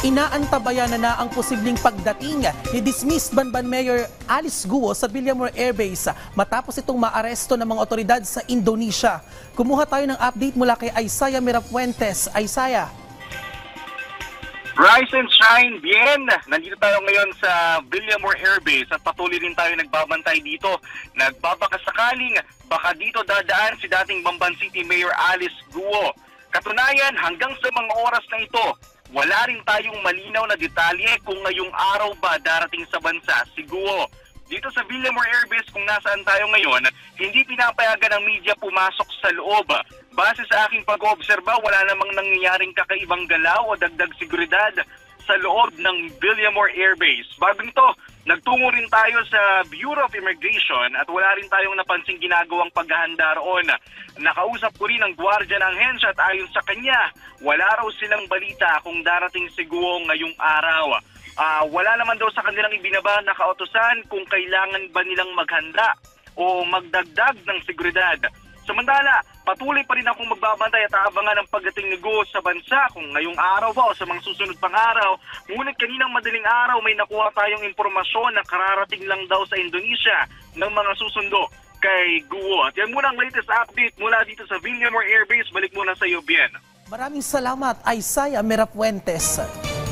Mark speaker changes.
Speaker 1: Inaantabayan na ang posibleng pagdating ni dismissed Banban Mayor Alice Guo sa Villamor Air Base matapos itong maaresto ng mga otoridad sa Indonesia. Kumuha tayo ng update mula kay Isaiah Mirafuentes. Isaiah.
Speaker 2: Rise and shine, bien! Nandito tayo ngayon sa Villamor Air Base at patuloy rin tayo nagbabantay dito. Nagbabakasakaling baka dito dadaan si dating Bamban City Mayor Alice Guo. Katunayan, hanggang sa mga oras na ito, wala rin tayong malinaw na detalye kung ngayong araw ba darating sa bansa si Guo. Dito sa Villamor Air Base kung nasaan tayo ngayon, hindi pinapayagan ng media pumasok sa loob. Base sa aking pag-oobserba, wala namang nangyayaring kakaibang galaw o dagdag seguridad sa loob ng Villamor Air Base. Bago nito, nagtungo rin tayo sa Bureau of Immigration at wala rin tayong napansing ginagawang paghahanda roon. Nakausap ko rin ang gwardiya ng ahensya at ayon sa kanya, wala raw silang balita kung darating si Guo ngayong araw. Wala naman daw sa kanilang ibinaba na kautusan kung kailangan ba nilang maghanda o magdagdag ng seguridad. Samantala, patuloy pa rin akong magbabantay at aabangan ang pagdating ni Guo sa bansa kung ngayong araw ba o sa mga susunod pang araw. Ngunit kaninang madaling araw may nakuha tayong impormasyon na kararating lang daw sa Indonesia ng mga susundo kay Guo. At yan muna ang latest update mula dito sa Villamor Air Base. Balik muna sa iyo, Bien.
Speaker 1: Maraming salamat, Isaiah Mirafuentes.